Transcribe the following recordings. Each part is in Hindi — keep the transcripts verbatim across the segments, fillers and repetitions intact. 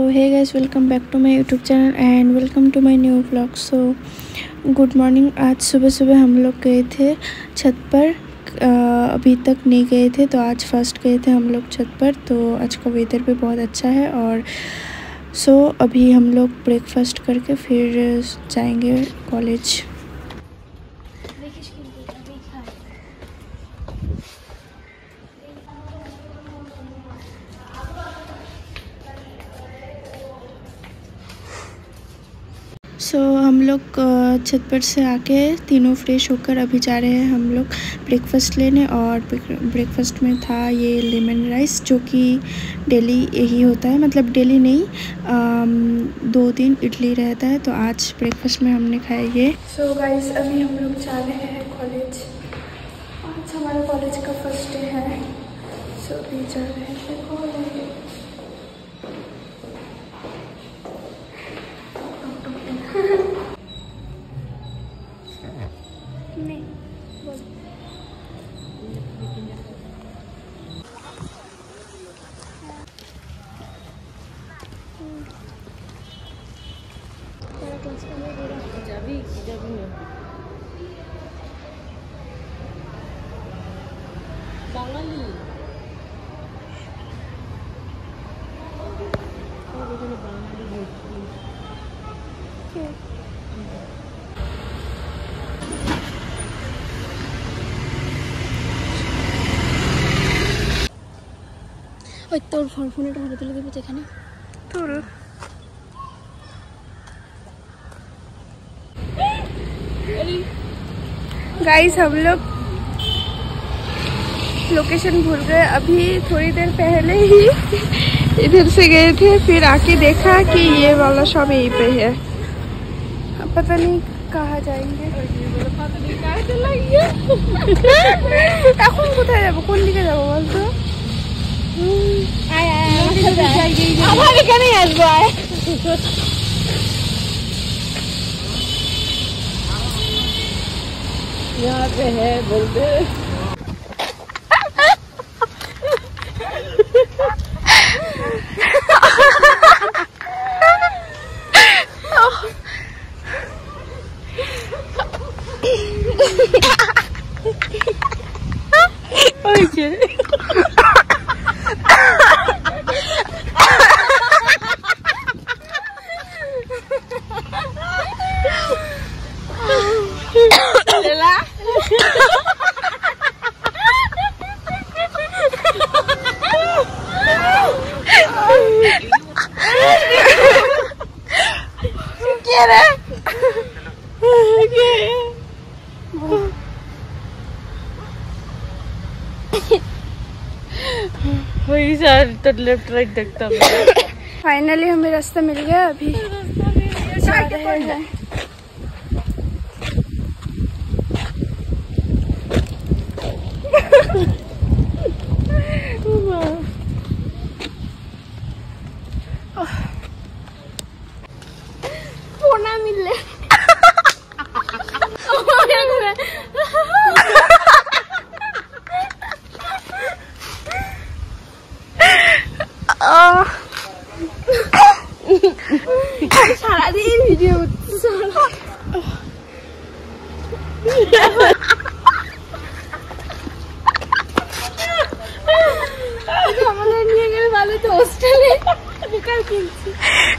Hey guys, welcome back to my YouTube channel and welcome to my new vlog. So good morning. आज सुबह सुबह हम लोग गए थे छत पर, आ, अभी तक नहीं गए थे तो आज फर्स्ट गए थे हम लोग छत पर। तो आज का वेदर भी बहुत अच्छा है और सो so, अभी हम लोग ब्रेकफास्ट करके फिर जाएंगे कॉलेज। सो so, हम लोग छत पर से आके तीनों फ्रेश होकर अभी जा रहे हैं हम लोग ब्रेकफास्ट लेने। और ब्रेकफास्ट में था ये लेमन राइस, जो कि डेली यही होता है, मतलब डेली नहीं, आम, दो दिन इडली रहता है। तो आज ब्रेकफास्ट में हमने खाया ये। सो so गाइस, अभी हम लोग जा रहे हैं कॉलेज। आज हमारे कॉलेज का फर्स्ट डे है। सो so, अभी जा रहे हैं कॉलेज। नहीं बोल। बांगाली ওই তোর ফোনটা হাতে তুলে দিবি যেখানে তোর। गाइस, हम लोग लोकेशन भूल गए। अभी थोड़ी देर पहले ही इधर से गए थे, फिर आके देखा कि ये वाला शॉप यहीं पे है। अब पता नहीं कहाँ जाएंगे। এখন কোথায় যাব, কোন দিকে যাব বলতো? আমার এখানেই আসবো। আয় यहाँ पे है बोलते। Okay. Get it? Okay. वही सारे तो लेफ्ट राइट देखता हूँ। फाइनली हमें रास्ता मिल गया। अभी जा रहे हैं। पोना मिले সারাদিন ভিডিও আমাদের নিয়ে গেলে ভালো তো, হোস্টেলে বেকার কিনছি।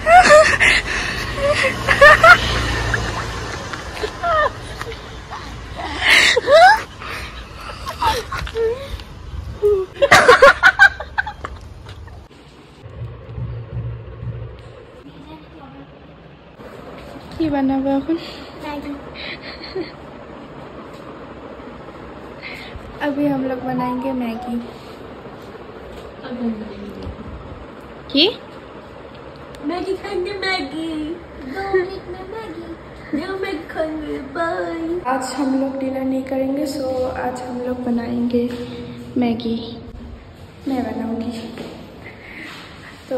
কি বানাবো এখন? मैगी। अभी हम लोग बनाएंगे मैगी। की मैगी खाएंगे, मैगी दो मिनट में मैगी दो मिनट खाएंगे, बाय। आज हम लोग डिनर नहीं करेंगे, सो आज हम लोग बनाएंगे मैगी। मैं बनाऊंगी। तो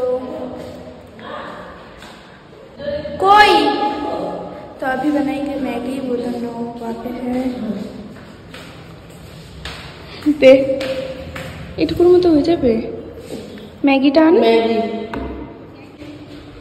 कोई तो अभी बनाएंगे मैगी। वो दोनों वहाँ पे है। दे এটুকুর মতো হয়ে যাবে ম্যাগিটা। আন ম্যাগি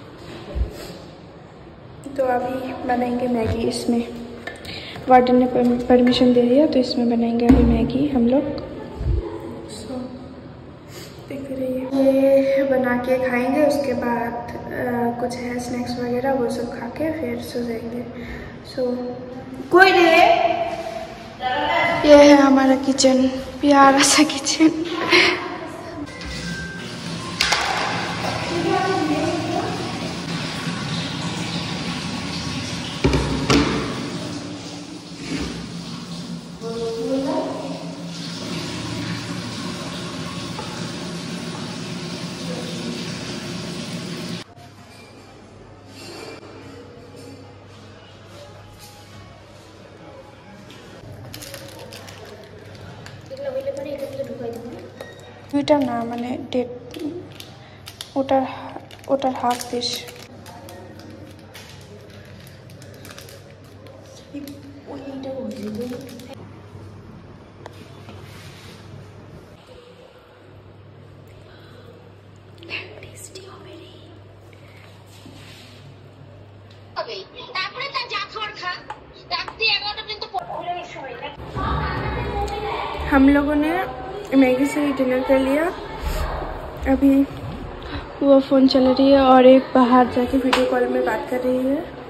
तो अभी बनाएंगे मैगी। इसमें वार्डन ने परमिशन दे दिया तो इसमें बनाएंगे अभी मैगी हम लोग। सो देख रही ये बना के खाएंगे, उसके बाद आ, कुछ है स्नैक्स वगैरह वो सब खा के फिर सो जाएंगे। सो कोई नहीं, ये है हमारा किचन, प्यारा सा किचन। ওইটা না মানে ডেট ওটার ওটার হাফ পিস। हम लोगों ने मैगी से ही डिनर कर लिया। अभी वो फ़ोन चला रही है और एक बाहर जाके वीडियो कॉल में बात कर रही है।